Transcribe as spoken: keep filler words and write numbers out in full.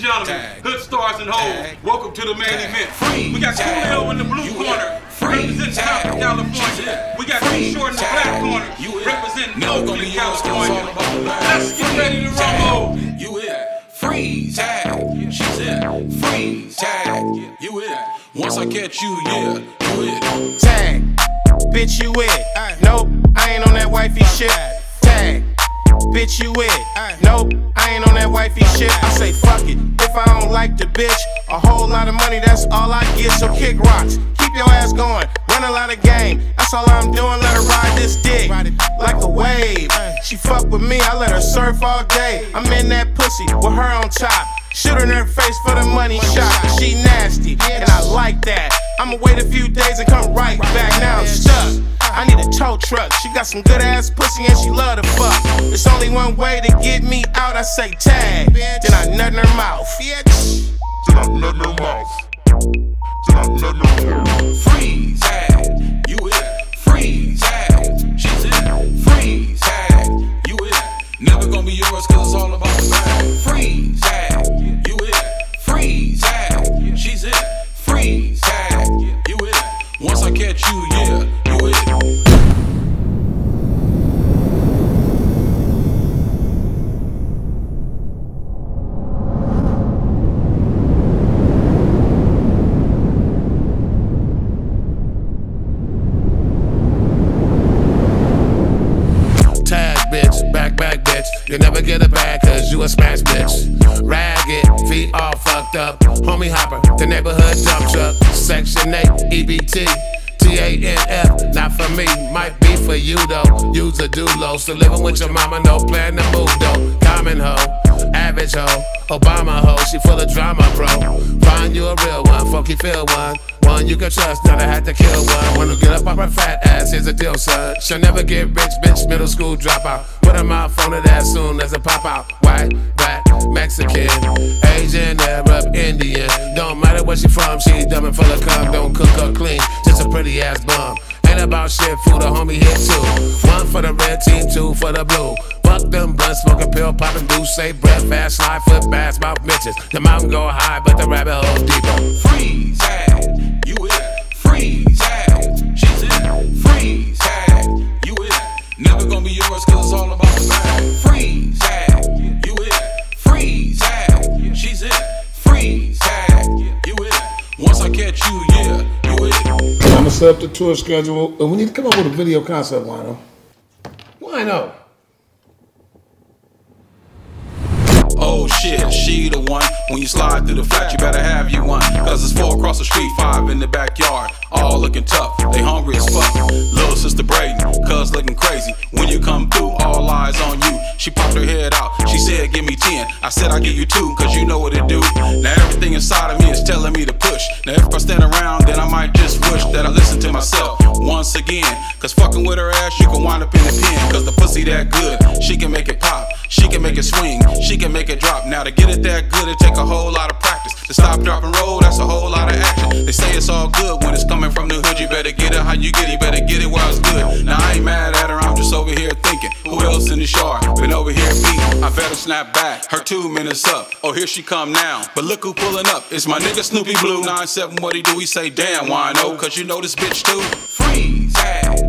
gentlemen, hood stars and hoes, welcome to the main event. We got Coolio in the blue corner, representing Compton, California. We got Too Short in the black corner, representing Oakland, California. Let's get ready to rumble. You it, freeze, tag, she's it, freeze, tag, you it. Once I catch you, yeah, you it. Tag, bitch, you it. Nope, I ain't on that wifey shit. Tag, bitch, you it. Nope, I ain't on that wifey shit. I say fuck it, if I don't like the bitch, a whole lot of money, that's all I get. So kick rocks, keep your ass going, run a lot of game. That's all I'm doing, let her ride this dick like a wave. She fuck with me, I let her surf all day. I'm in that pussy with her on top. Shoot her in her face for the money shot. She nasty, and I like that. I'ma wait a few days and come right back. Now I'm stuck, I need a tow truck. She got some good ass pussy and she love to fuck. There's only one way to get me out. I say tag, then I nut in her mouth. Then I nut in her mouth. Then I nut in her mouth. Freeze, tag, you it. Freeze, tag, she's it. Freeze, tag, you it. Never gonna be yours cause it's all about the bag. Freeze, tag, you it. Freeze, tag, she's it. Freeze, tag, you it. Once I catch you, yeah, you it. You never get it back cause you a smash bitch. Ragged, feet all fucked up. Homie hopper, the neighborhood dump truck. Section eight, E B T, T A N F. Not for me, might be for you though. Use a dulo, still living with your mama, no plan to move though. Common hoe, average hoe, Obama hoe. She full of drama, bro. Find you a real one, funky feel one. One you can trust, not I had to kill one. One who get up off her fat ass, here's a deal, son. She'll never get rich, bitch, middle school dropout. Put her mouth on it as soon as it pop out. White, black, Mexican, Asian, Arab, Indian. Don't matter where she from, she dumb and full of cum. Don't cook or clean, just a pretty ass bum. Ain't about shit, food, a homie here too. One for the red team, two for the blue. Fuck them blunt smoking, pill popping, do say breath, fast, slide, foot, bass, mouth bitches. The mountain go high, but the rabbit hole deeper. Freeze, tag, you it. Freeze, tag, she's it. Freeze, tag, you it. Never gonna be yours cause it's all about the bag. Freeze, tag, you it. Freeze, tag, she's it. Freeze, tag, you it. Once I catch you, yeah, you it. I'm gonna set up the tour schedule, and we need to come up with a video concept, Wino. Wino. Oh shit, she the one. When you slide through the flat, you better have you one. Cause it's four across the street, five in the backyard. All looking tough, they hungry as fuck. Little sister Brayden, cuz looking crazy. When you come through, all eyes on you. She popped her head out, she said give me ten. I said I'll give you two, cause you know what it do. Now everything inside of me is telling me to push. Now if I stand around, then I might just wish that I listen to myself once again. Cause fucking with her ass, you can wind up in the pen. Cause the pussy that good, she can make it pop. She can make it swing, she can make it drop. Now to get it that good, it take a whole lot of practice. To stop, drop, and roll, that's a whole lot of action. They say it's all good when it's coming from the hood. You better get it how you get it, you better get it while it's good. Now I ain't mad at her, I'm just over here thinking, who else in the yard been over here beating? I better snap back, her two minutes up. Oh, here she come now, but look who pulling up. It's my nigga Snoopy Blue. nine seven, what he do? He say, damn, Wino, cause you know this bitch too. Freeze, tag.